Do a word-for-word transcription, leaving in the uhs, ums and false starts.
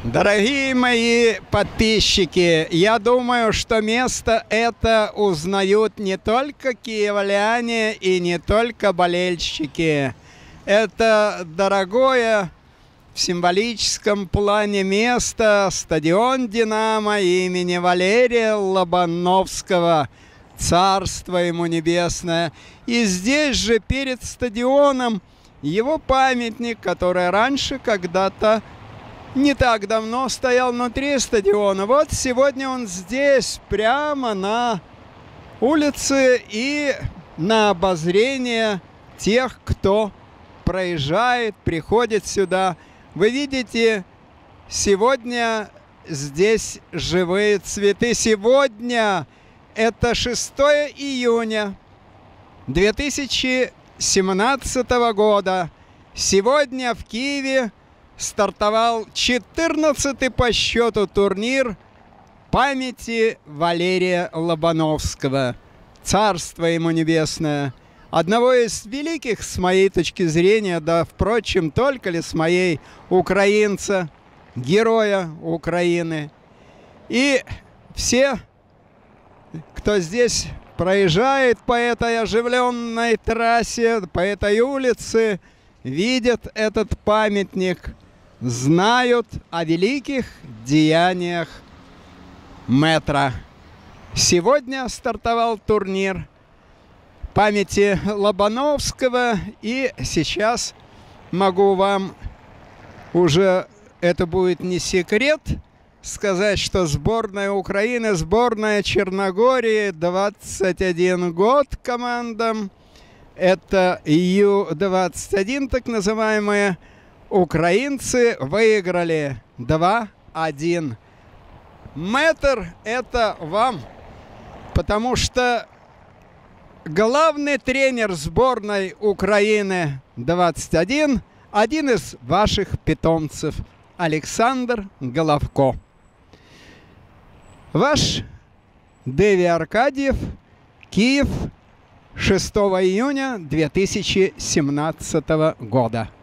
Дорогие мои подписчики, я думаю, что место это узнают не только киевляне и не только болельщики. Это дорогое в символическом плане место стадион «Динамо» имени Валерия Лобановского. Царство ему небесное. И здесь же перед стадионом его памятник, который раньше когда-то не так давно стоял внутри стадиона. Вот сегодня он здесь, прямо на улице и на обозрение тех, кто проезжает, приходит сюда. Вы видите, сегодня здесь живые цветы. Сегодня это шестое июня две тысячи семнадцатого года. Сегодня в Киеве стартовал четырнадцатый по счету турнир памяти Валерия Лобановского. Царство ему небесное. Одного из великих, с моей точки зрения, да, впрочем, только ли с моей, украинца, героя Украины. И все, кто здесь проезжает по этой оживленной трассе, по этой улице, видят этот памятник, знают о великих деяниях мэтра. Сегодня стартовал турнир памяти Лобановского, и сейчас могу вам уже, это будет не секрет, сказать, что сборная Украины, сборная Черногории, двадцать один год командам, это Ю двадцать один, так называемые, украинцы выиграли два один. Мэтр это вам, потому что главный тренер сборной Украины двадцать один, один из ваших питомцев, Александр Головко. Ваш Дэви Аркадьев, Киев, шестого июня две тысячи семнадцатого года.